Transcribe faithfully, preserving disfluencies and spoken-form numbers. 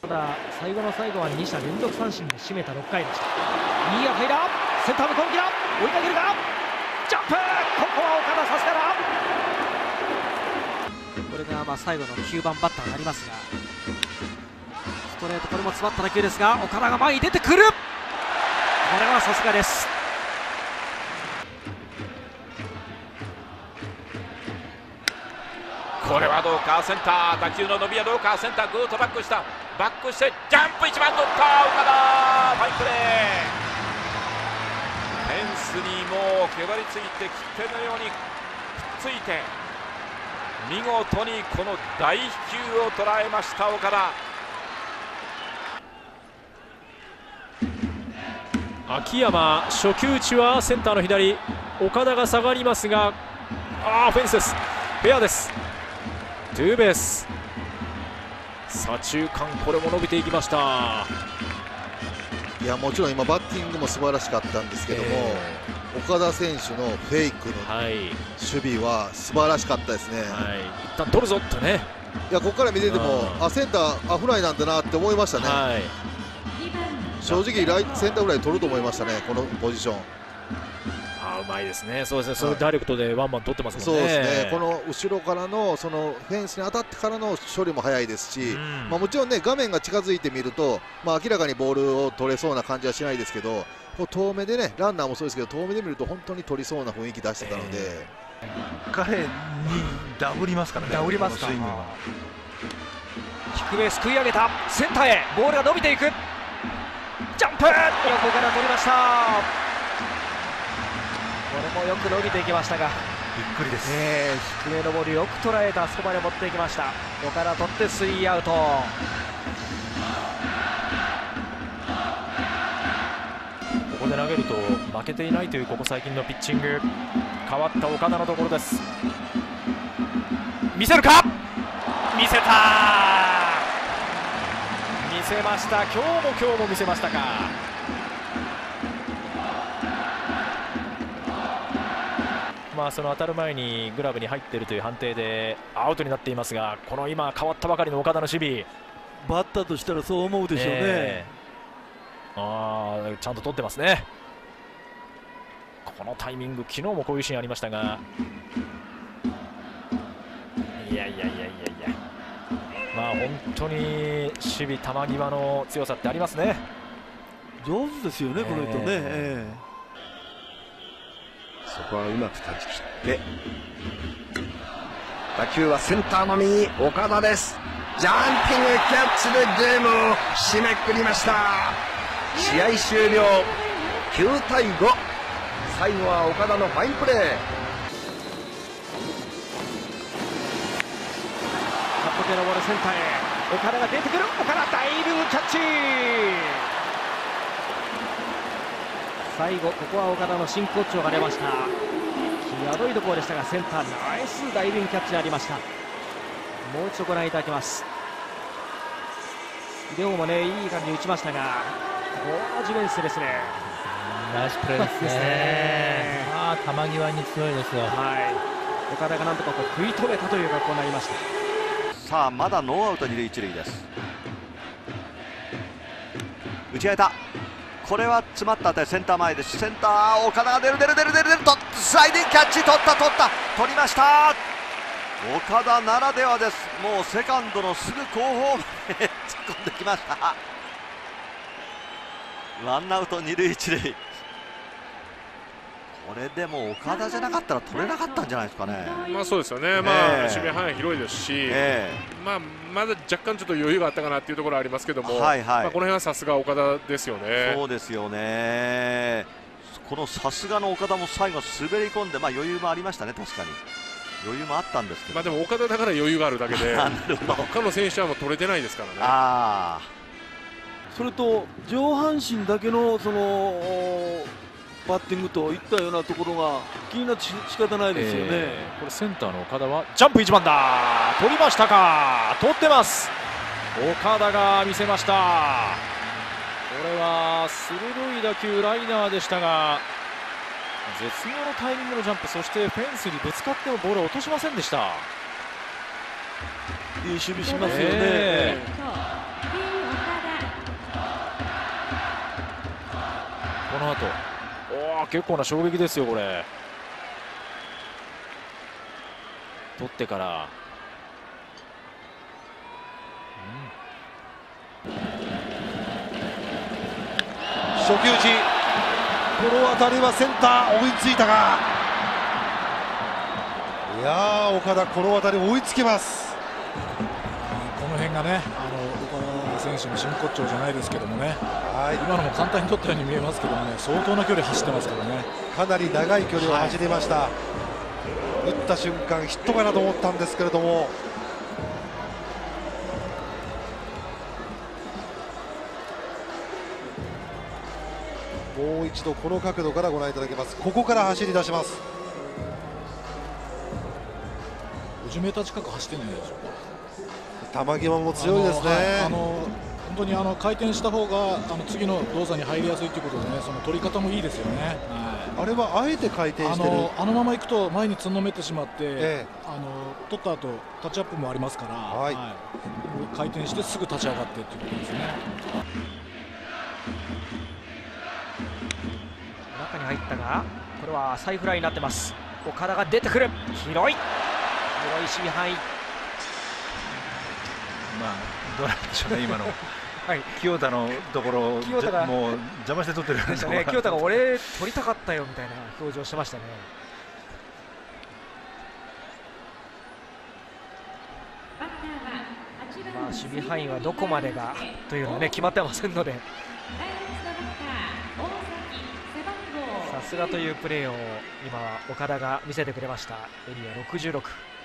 ただ最後の最後はに者連続三振で締めたろっかいでした。いい当たりだ、センター向こう向きだ、追いかけるがジャンプ、ここは岡田さすがだ。これがまあ最後のきゅうばんバッターになりますが、ストレートこれも詰まった打球ですが、岡田が前に出てくる、これはさすがです。 これはどうか、センター打球の伸びはどうか、センターぐーっとバックした、バックしてジャンプいちばん取った岡田、ファインプレー、フェンスにもうへばりついて切手のようにくっついて見事にこの大飛球を捉えました岡田。 秋山、初球打ちはセンターの左、岡田が下がりますが、あーフェンスです、フェアです、ツーベース、左中間、これも伸びていきました。 いやもちろん今バッティングも素晴らしかったんですけども、えー、岡田選手のフェイクの守備は素晴らしかったですね。はい、 一旦取るぞってね。 いやここから見てても、あセンターあフライなんだなって思いましたね。はい、正直ライセンターフライ取ると思いましたね、このポジション。 あうまいですね、そうですね、そういうダイレクトでワンバン取ってますもんね。 そうですね、この後ろからのそのフェンスに当たってからの処理も早いですし、うん、まあもちろんね画面が近づいてみると、まあ、明らかにボールを取れそうな感じはしないですけど、こう遠目でねランナーもそうですけど遠目で見ると本当に取りそうな雰囲気出してたので、えー、彼にダブりますからね。 ダブりますか。低めすくい上げた、センターへボールが伸びていく、ジャンプ横から取りました。これもよく伸びていきましたが、 びっくりです、 えー、低めのボールよく捉えた、あそこまで持っていきました。岡田取ってスリーアウト。ここで投げると負けていないというここ最近のピッチング。変わった岡田のところです。見せるか、見せた、見せました。今日も今日も見せましたか。まあその当たる前にグラブに入っているという判定でアウトになっていますが、この今変わったばかりの岡田の守備、 バッターとしたらそう思うでしょうね。えー、あちゃんと取ってますね。このタイミング、昨日もこういうシーンありましたが、いやいやいやいやいや、まあ本当に守備、球際の強さってありますね。 上手ですよね、この人ね。えーそこはうまく断ち切って打球はセンターの右、岡田です。ジャンピングキャッチでゲームを締めくくりました。試合終了きゅうたいご、最後は岡田のファインプレー。カット系のボールセンターへ岡田が出てくる、岡田ダイビングキャッチ、最後、ここは岡田の真骨頂が出ました。際どいところでしたが、センターナイスダイビングキャッチになりました。もう一度ご覧いただきます。両もねいい感じに打ちましたが、この地面ですね。 ナイスプレーですね。まあ球際に強いですよ。 はい、岡田がなんとかこう食い止めたという格好になりました。 さあまだノーアウト二塁一塁です。打ち上げた、これは詰まった当たり、センター前です。センター岡田が出る出る出る出る出るとスライディングキャッチ、取った取った取りました。岡田ならではです。もうセカンドのすぐ後方まで突っ込んできました。ワンアウト二塁一塁。これでも岡田じゃなかったら取れなかったんじゃないですかね。 まあそうですよね、まあ、守備範囲広いですし、えー、まあ、まだ若干ちょっと余裕があったかなというところはありますけども、はい、はい、まあ、この辺はさすが岡田ですよね。 そうですよね。このさすがの岡田も最後滑り込んで、まあ、余裕もありましたね、確かに余裕もあったんですけど、 まあでも岡田だから余裕があるだけで、まあ他の選手はもう取れてないですからね。あそれと上半身だけのそのバッティングといったようなところが気になって仕方ないですよね。えー、これセンターの岡田はジャンプいちばんだ、取りましたか、取ってます。岡田が見せました。これは鋭い打球、ライナーでしたが絶妙のタイミングのジャンプ、そしてフェンスにぶつかってもボールを落としませんでした。 いい守備しますよね。 えーこの後おー結構な衝撃ですよこれ。取ってから、 うん、初球打ち、この当たりはセンター追いついたが、いやー岡田この当たり追いつきます。 この辺がね、あの岡田選手の真骨頂じゃないですけどもね、はい、今のも簡単に取ったように見えますけどもね、相当な距離走ってますからね。 かなり長い距離を走りました、はい、打った瞬間ヒットかなと思ったんですけれども、もう一度この角度からご覧いただけます。ここから走り出します。 ごじゅうメーター近く走ってないでしょうか。 球際も強いですね。 あの、はい、あの本当にあの回転した方があの次の動作に入りやすいということでね、その取り方もいいですよね。はい、あれはあえて回転してる。 あのあのまま行くと前につんのめってしまって、ええ、あの取った後タッチアップもありますから、はいはい、回転してすぐ立ち上がってということですね。 中に入ったが、これは浅いフライになってます。岡田が出てくる、広い広い守備範囲。 まあどうなんでしょうね今のはい、 清田のところ清田がもう邪魔して取ってるんですね。清田が俺取りたかったよみたいな表情してましたね。まあ守備範囲はどこまでがというのはね決まってませんので、さすがというプレーを今岡田が見せてくれました。エリアろくじゅうろく。